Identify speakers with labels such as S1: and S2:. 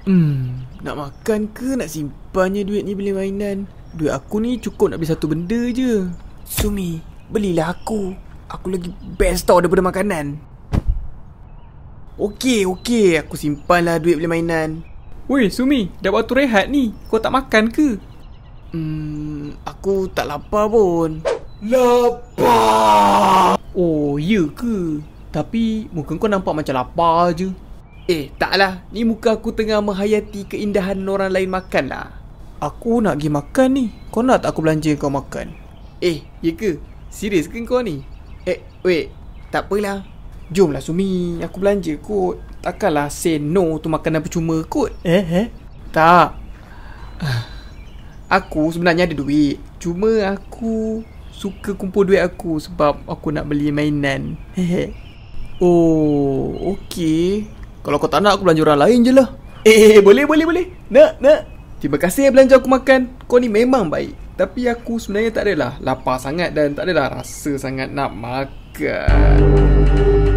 S1: Nak makan ke nak simpannya duit ni beli mainan? Duit aku ni cukup nak beli satu benda je. Sumi, belilah aku. Aku lagi best tau daripada makanan. Okey, aku simpanlah duit beli mainan.
S2: Woi Sumi, dah waktu rehat ni. Kau tak makan ke?
S1: Aku tak lapar pun. Lapar!
S2: Oh, ya ke? Tapi muka kau nampak macam lapar je.
S1: Taklah. Ni muka aku tengah menghayati keindahan orang lain makan lah. Aku nak pergi makan ni. Kau nak tak aku belanja kau makan? Ya ke? Serius ke kau ni? Wait. Tak apalah. Jomlah Sumi. Aku belanja kot. Takkanlah say no tu makanan percuma kot. Tak. Aku sebenarnya ada duit. Cuma aku suka kumpul duit aku sebab aku nak beli mainan. Oh, okey. Kalau kau tak nak, aku belanja orang lain je lah. Boleh. Nak. Terima kasih belanja aku makan. Kau ni memang baik. Tapi aku sebenarnya tak adalah lapar sangat dan tak adalah rasa sangat nak makan.